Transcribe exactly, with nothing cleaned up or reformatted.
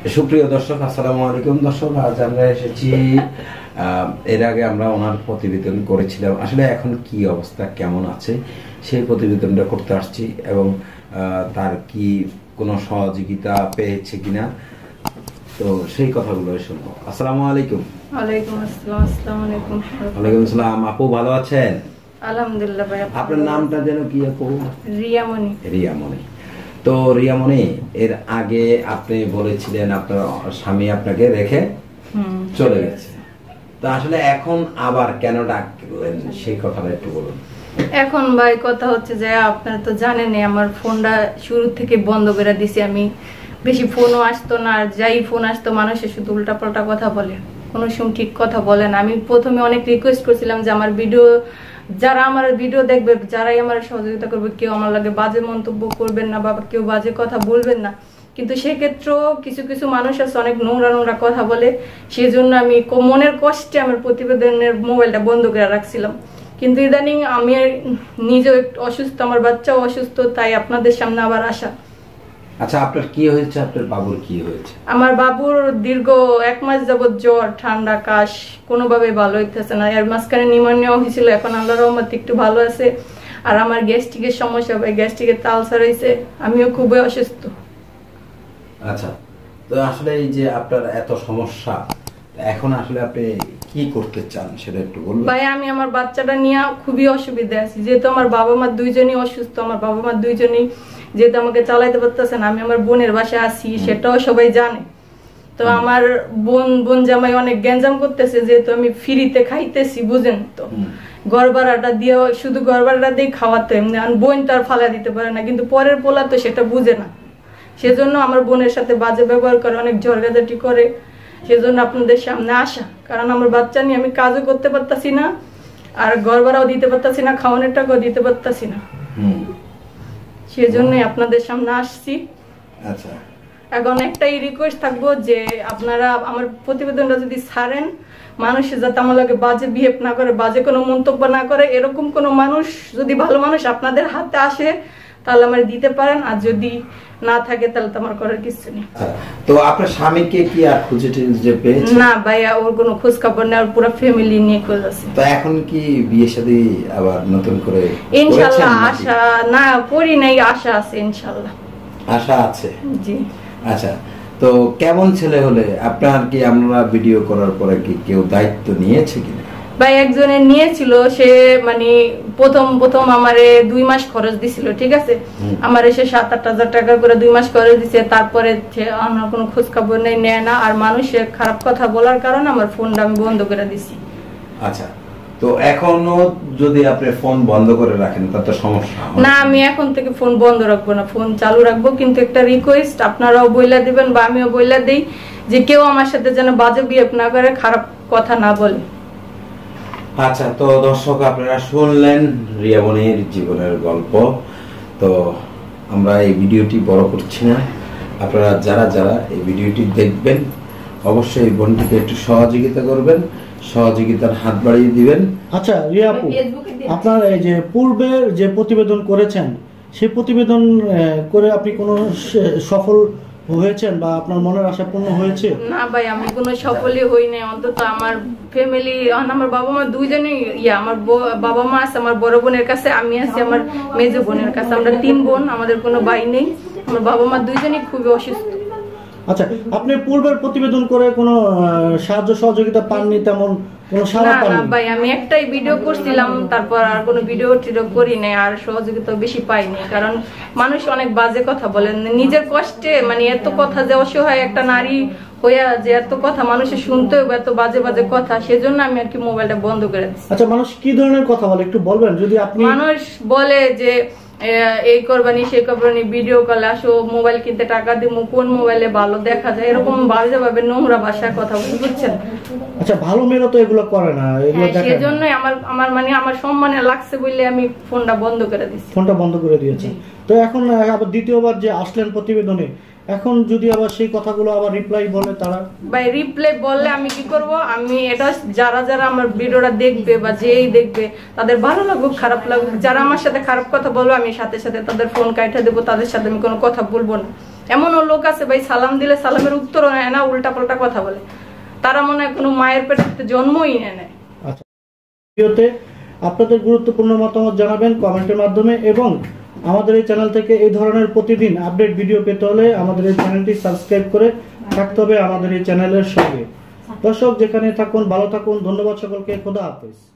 সুপ্রিয় দর্শক, আসসালামু আলাইকুম। দর্শক, আজ আমরা এসেছি, এর আগে আমরা ওনার প্রতিবেদন করেছিলাম, আসলে এখন কি অবস্থা কেমন আছে সেই প্রতিবেদনটা করতে আসছি এবং তার কি কোনো সহযোগিতা পেয়েছে কিনা, তো সেই কথাগুলো শুনবো। আসসালামু আলাইকুম। ওয়ালাইকুম আসসালাম। আসসালামু আলাইকুম। ওয়ালাইকুম আসসালাম। আপু ভালো আছেন? আলহামদুলিল্লাহ ভাই। আপনার নামটা যেন কি আপু? রিয়ামণি। রিয়ামণি। তো রিয়ামণি, এর আগে আপনি বলেছিলেন আপনার স্বামী আপনাকে রেখে চলে গেছে, তো আসলে এখন আবার কেন ডাকলেন সেই কথাটা একটু বলুন। এখন ভাই কথা হচ্ছে যে আপনারা তো জানেনই আমার ফোনটা শুরু থেকে বন্ধ করে দিছি আমি। বেশি ফোনও আসতো না, আর যাই ফোন আসতো মানুষের শুধু উল্টাপাল্টা কথা বলে, কোনো সময় ঠিক কথা বলে না। আমি প্রথমে অনেক রিকোয়েস্ট করছিলাম যে আমার ভিডিও যারা আমার ভিডিও দেখবে, যারাই আমার সহযোগিতা করবে, কেউ আমার লাগে বাজে মন্তব্য করবেন না বা কেউ বাজে কথা বলবেন না। কিন্তু সেক্ষেত্রেও কিছু কিছু মানুষ আছে অনেক নোংরা নোংরা কথা বলে, সেই জন্য আমি মনের কষ্টে আমার প্রতিবেদনের মোবাইলটা বন্ধ করে রাখছিলাম। কিন্তু ইদানিং আমি নিজেও একটু অসুস্থ, আমার বাচ্চাও অসুস্থ, তাই আপনাদের সামনে আবার আসা। আচ্ছা, আপনার কি হয়েছে? আপনার বাবুর কি হয়েছে? আমার বাবুর দীর্ঘ এক মাস যাবত জ্বর, ঠান্ডা, কাশ, কোনোভাবে ভালো হইতেছে না। এর মাঝখানে নিউমোনিয়া হয়েছিল, এখন আল্লাহর রহমতে একটু ভালো আছে। আর আমার গ্যাস্ট্রিকের সমস্যা, ভাই গ্যাস্ট্রিকের আলসার হয়েছে, আমিও খুবই অসুস্থ। আচ্ছা, তো আসলে এই যে আপনার এত সমস্যা, এখন আসলে আপনি কি করতে চান সেটা একটু বলুন। ভাই আমি আমার বাচ্চাটা নিয়ে খুবই অসুবিধা আছি, যেহেতু আমার বাবা মা দুইজনই অসুস্থ। আমার বাবা মা দুইজনই যেহেতু আমাকে চালাইতে পারতেছে না, আমি আমার বোনের বাসায় আছি, সেটাও সবাই জানে। তো আমার বোন বোন জামাই অনেক গ্যাঞ্জাম করতেছে, যেহেতু আমি ফ্রিতে খাইতেছি, বুঝেন তো। ঘর ভাড়াটা দিয়ে, শুধু ঘর ভাড়াটা দিয়ে খাওয়াতে, এমনি বোন তো আর ফালা দিতে পারে না, কিন্তু পরের পোলা তো সেটা বুঝে না। সেজন্য আমার বোনের সাথে বাজে ব্যবহার করে, অনেক ঝড়গাঝাটি করে। সেজন্য আপনাদের সামনে আসা, কারণ আমার বাচ্চা নিয়ে আমি কাজও করতে পারতাছি না, আর ঘর ভাড়াও দিতে পারতাছি না, খাওয়ানোর টাকাও দিতে পারতাছি না। সেজন্যই আপনাদের সামনে আসছি। আচ্ছা, এখন একটাই রিকোয়েস্ট থাকবো যে আপনারা আমার প্রতিবেদনটা যদি ছাড়েন, মানুষের যাতে আমার লাগে বাজে বিহেভ না করে, বাজে কোনো মন্তব্য না করে। এরকম কোনো মানুষ যদি ভালো মানুষ আপনাদের হাতে আসে তাহলে আমার দিতে পারেন, আর যদি না থাকে তাহলে তো আমার করার কিছু নেই। তো আপনার স্বামীকে কি আর খুঁজে যে পেয়েছেন? না ভাইয়া, ওর কোনো খোঁজ খবর নেই, ওর পুরো ফ্যামিলি নিয়ে খোঁজ আছে। তো এখন কি বিয়ে শাদী আবার নতুন করে ইনশাআল্লাহ আশা না করি নাই, আশা আছে ইনশাআল্লাহ। আশা আছে? জি। আচ্ছা, তো কেমন ছেলে হলে আপনার কি আমরা ভিডিও করার পরে কি কেউ দায়িত্ব নিয়েছে কিনা? ভাই একজনে নিয়েছিল, সে মানে প্রথম প্রথম আমারে দুই মাস খরচ দিছিল, ঠিক আছে। আমার এসে সাত আট হাজার টাকা করে দুই মাস খরচ দিছে, তারপরে আমার কোনো খোঁজ খবর নেই, নেয় না। আর মানুষের খারাপ কথা বলার কারণে আমার ফোনটা আমি বন্ধ করে দিছি। আচ্ছা, তো এখনো যদি আপনি ফোন বন্ধ করে রাখেন তাতে সমস্যা না, আমি এখন থেকে ফোন বন্ধ রাখবো না, ফোন চালু রাখবো। কিন্তু একটা রিকোয়েস্ট, আপনারাও বইলা দিবেন বা আমিও বইলা দিই যে কেউ আমার সাথে যেন বাজে বিহেভ না করে, খারাপ কথা না বলে। আচ্ছা, তো দর্শক আপনারা শুনলেন রিয়ামণির জীবনের গল্প। তো আমরা এই ভিডিওটি বড় করছি না, আপনারা যারা যারা এই ভিডিওটি দেখবেন অবশ্যই এই বোনটিকে একটু সহযোগিতা করবেন, সহযোগিতার হাত বাড়িয়ে দিবেন। আচ্ছা রিয়া আপু, আপনার এই যে পূর্বের যে প্রতিবেদন করেছেন, সেই প্রতিবেদন করে আপনি কোনো সফল হয়েছেন বা আপনার মনের আশা পূর্ণ হয়েছে? না ভাই, আমি কোনো সফলই হই নাই। অন্তত আমার ফ্যামিলি, আমার বাবা মা দুইজনই ইয়া, আমার বাবা মা আছে আমার বড় বোনের কাছে, আমি আছি আমার মেজো বোনের কাছে। আমরা তিন বোন, আমাদের কোনো ভাই নেই। আমার বাবা মা দুইজনই খুবই অসুস্থ। আচ্ছা, আপনি পূর্বের প্রতিবেদন করে কোনো সাহায্য সহযোগিতা পাননি? তেমন কোনো সাড়া পাননি? না ভাই, আমি একটাই ভিডিও করছিলাম, তারপর আর কোনো ভিডিও টিডিও করি নাই, আর সহযোগিতা বেশি পাইনি। কারণ মানুষ অনেক বাজে কথা বলেন, নিজের কষ্টে মানে এত কথা, যে অসহায় একটা নারী হইয়া যে এত কথা মানুষের শুনতে হবে, এত বাজে বাজে কথা, সেজন্য আমি আর কি মোবাইলটা বন্ধ করে দিচ্ছি। আচ্ছা, মানুষ কি ধরনের কথা বলে একটু বলবেন যদি আপনি? মানুষ বলে যে এই করবানি সেই করবানি, ভিডিও কলে আসো, মোবাইল কিনতে টাকা দিব, কোন মোবাইলে ভালো দেখা যায়, এরকম বাজে ভাবে নোংরা ভাষায় কথা বুঝছেন। আচ্ছা, ভালো মেয়েরা তো এগুলো করে না, এগুলো দেখেন। সেজন্যই আমার আমার মানে আমার সম্মানে লাগছে বলে আমি ফোনটা বন্ধ করে দিয়েছি। ফোনটা বন্ধ করে দিয়েছি। তো এখন আবার দ্বিতীয়বার যে আসলেন প্রতিবেদনে, এখন যদি আবার সেই কথাগুলো আবার রিপ্লাই বলে তারা? ভাই রিপ্লাই বললে আমি কি করব? আমি এটা যারা যারা আমার ভিডিওটা দেখবে বা যেই দেখবে তাদের ভালো লাগুক খারাপ লাগুক, যারা আমার সাথে খারাপ কথা বলবে আমি সাথে সাথে তাদের ফোন কাইটা দেবো, তাদের সাথে আমি কোনো কথা বলবো না। এমনও লোক আছে ভাই সালাম দিলে সালামের উত্তরও নেয় না, উল্টা পাল্টা কথা বলে। তারা মনে হয় কোনো মায়ের পেটে জন্মই নেয় না। আচ্ছা, ভিডিওতে আপনাদের গুরুত্বপূর্ণ মতামত জানাবেন কমেন্টের মাধ্যমে, এবং আমাদের এই চ্যানেল থেকে এই ধরনের প্রতিদিন আপডেট ভিডিও পেতে হলে আমাদের এই চ্যানেলটি সাবস্ক্রাইব করে থাকতে হবে আমাদের এই চ্যানেলের সঙ্গে। দর্শক যেখানে থাকুন ভালো থাকুন, ধন্যবাদ সকলকে, খোদা হাফেজ।